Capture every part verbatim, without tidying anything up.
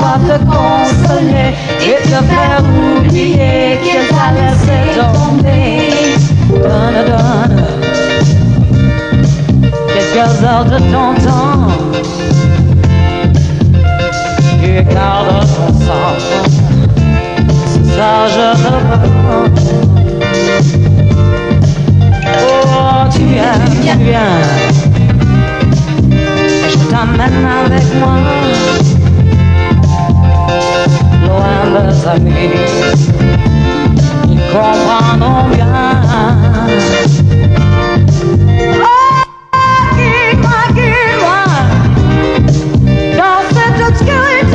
pouvoir te consoler et te faire oublier qu'elle t'a laissé tomber. Donne, donne quelques heures de ton temps et garde ton sang. C'est ça, je te demande. Oh, tu viens, tu viens, je t'emmène avec moi, loin des amis, ils comprendront bien. Oh, guide-moi, guide-moi, dans cette obscurité,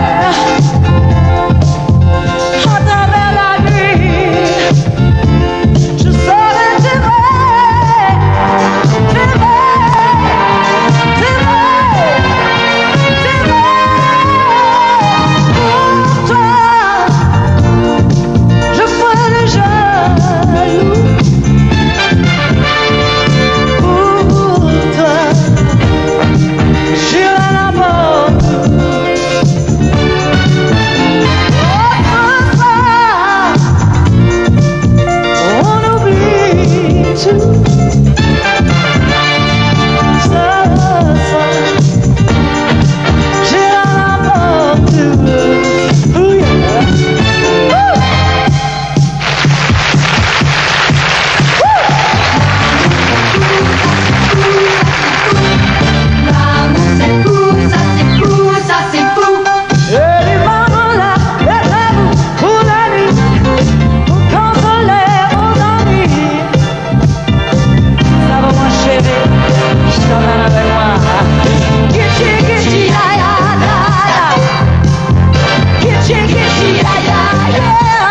à travers la nuit, je saurai t'aimer, t'aimer, t'aimer, t'aimer. Pour toi, je ferai les jaloux. Pour toi, j'irai là-bas. On oublie tout. Ça, ça, j'irai là-bas. Ouh, yeah. Ouh. L'amour c'est fou, ça c'est fou, ça c'est fou. Et les mamans là, êtes à vous pour la nuit, pour consoler vos ennuis. Ça va moi chérie, je t'emmène avec moi. Kitchi, kitchi, ya ya ya ya. Kitchi, kitchi, ya ya ya.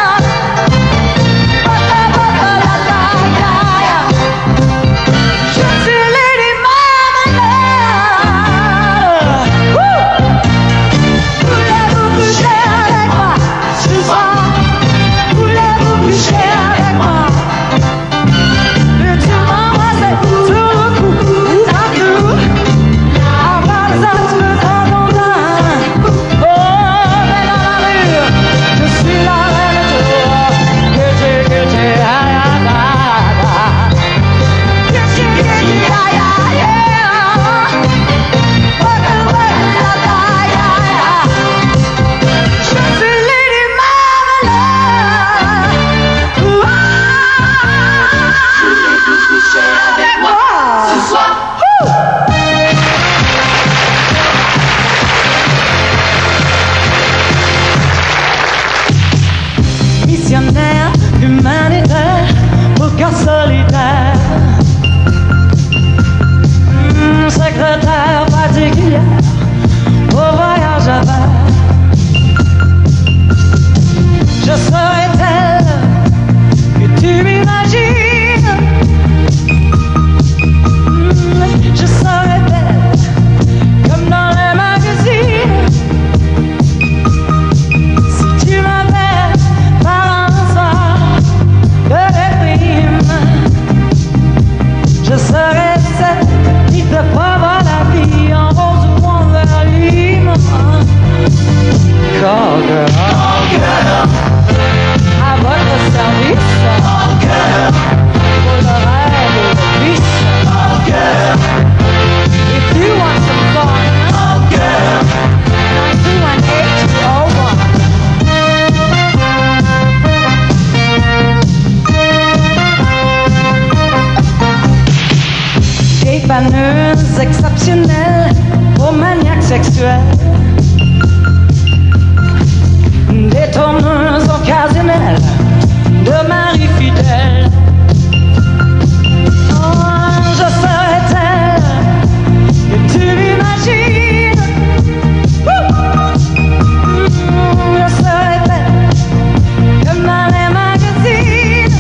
Bata, bata, la la ya ya. Je suis Lady Marmalade. Wouh! Voulez-vous coucher avec moi ce soir? Voulez-vous coucher avec moi? Et tu m'embrasses sur le cou, d'un coup. Après ça, tu me prends ton temps. Oh, mais dans la rue, je suis la reine de toi. Kitchi, kitchi, ya ya ya ya. Kitchi, kitchi, ya ya ya. Walk away, la la ya ya. Je suis Lady Marmalade. Voulez-vous coucher avec moi ce soir? Missionnaire humanitaire, au cœur solitaire, Hmm, secrétaire particulière au voyage à faire. Je serai telle que tu m'imagines. Hmm, je serai belle comme dans les magazines. Si tu m'appelles par un soir de déprime, je serai celle qui te prévoit la vie en rose ou en verlime. Call girl, à votre service, pour le rêve et le vice. If you want some fun, nine two one eight two oh one. Dépanneuse exceptionnelle aux maniaques sexuels, détourneuse occasionnelle de mari fidèle. Oh, je serai telle que tu m'imagines. Ouh. Mm, je serai belle comme dans les magazines.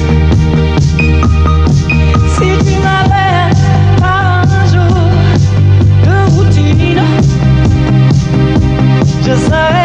Si tu m'appelles par un jour de routine, je serai